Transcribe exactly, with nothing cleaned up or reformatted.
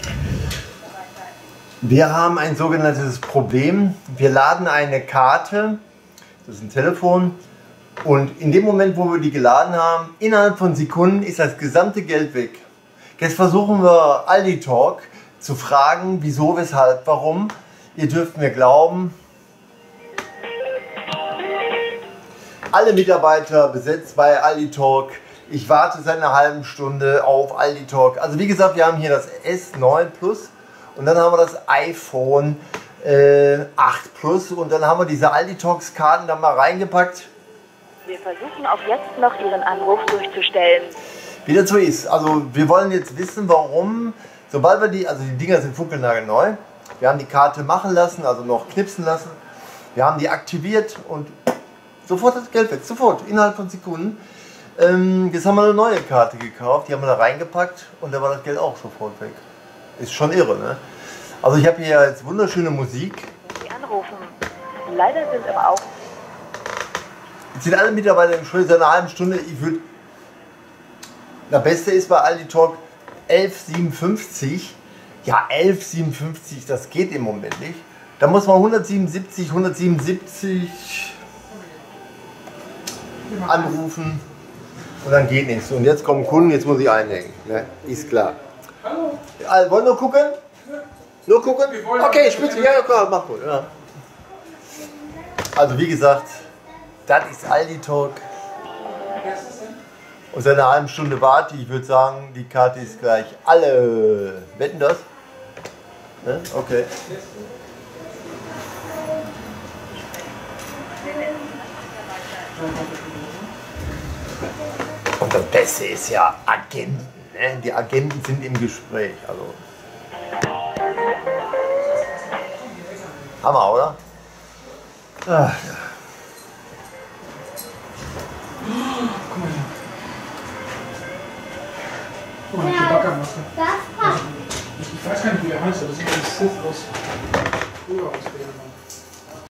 Wir haben ein sogenanntes Problem. Wir laden eine Karte, das ist ein Telefon, und in dem Moment, wo wir die geladen haben, innerhalb von Sekunden ist das gesamte Geld weg. Jetzt versuchen wir Aldi Talk zu fragen, wieso, weshalb, warum. Ihr dürft mir glauben, alle Mitarbeiter besetzt bei Aldi Talk. Ich warte seit einer halben Stunde auf Aldi Talk. Also wie gesagt, wir haben hier das S neun Plus und dann haben wir das iPhone äh, acht Plus und dann haben wir diese Aldi Talks Karten da mal reingepackt. Wir versuchen auch jetzt noch Ihren Anruf durchzustellen. Wie das so ist. Also wir wollen jetzt wissen, warum, sobald wir die, also die Dinger sind funkelnagelneu, wir haben die Karte machen lassen, also noch knipsen lassen, wir haben die aktiviert und sofort das Geld weg, sofort, innerhalb von Sekunden. Ähm, jetzt haben wir eine neue Karte gekauft, die haben wir da reingepackt und da war das Geld auch sofort weg. Ist schon irre, ne? Also ich habe hier jetzt wunderschöne Musik. Sie anrufen. Leider sind aber auch... Jetzt sind alle Mitarbeiter im Schule seit einer halben Stunde. Ich würde... Das Beste ist bei Aldi Talk elf siebenundfünfzig. Ja, elf siebenundfünfzig, das geht im Moment nicht. Da muss man hundertsiebenundsiebzig, hundertsiebenundsiebzig anrufen und dann geht nichts. Und jetzt kommen Kunden, jetzt muss ich einhängen. Ne? Ist klar. Hallo? Also, wollen wir nur gucken? Ja. Nur gucken? Wir wollen Okay, ja- spitze. Ja, ja, klar, mach gut. Ja. Also wie gesagt, das ist Aldi Talk. Und seit einer halben Stunde warte ich. Ich würde sagen, die Karte ist gleich alle. Wetten das? Ne? Okay. Und das Beste ist ja Agenten. Ne? Die Agenten sind im Gespräch. Also. Hammer, oder? Ach, ja. Guck mal hier. Guck mal, die Backermaske. Das passt. Ich weiß gar nicht, wie der heißt, aber das sieht wie Sith aus. Früher aus.